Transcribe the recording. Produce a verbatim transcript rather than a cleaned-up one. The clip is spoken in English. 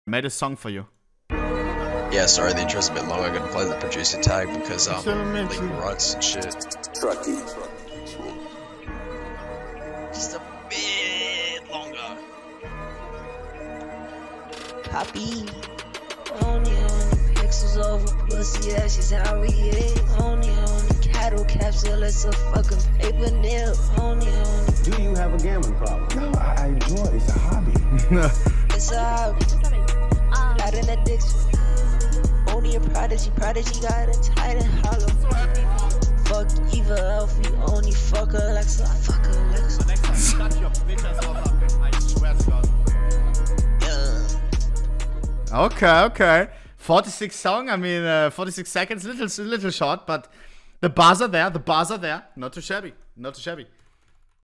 Made a song for you. Yeah, sorry, the intro's a bit long. I gotta play the producer tag because um, like runs and shit. Just a bit longer. Poppy, only only pixels over pussy, that's just how we is. Only only cattle capsule, it's a fucking paper nip. Only only. Do you have a gambling problem? No, I, I enjoy it. It's a hobby. It's a hobby. Not an addiction. Only a prodigy, prodigy got a tight and hollow. Fuck Eva Elfie, only fuck Alexa, fuck Alexa. Next time, shut your bitch ass up. I swear to God. Yeah. Okay, okay. forty-six song, I mean, uh, forty-six seconds, little, little short, but the bars are there, the bars are there. Not too shabby, not too shabby.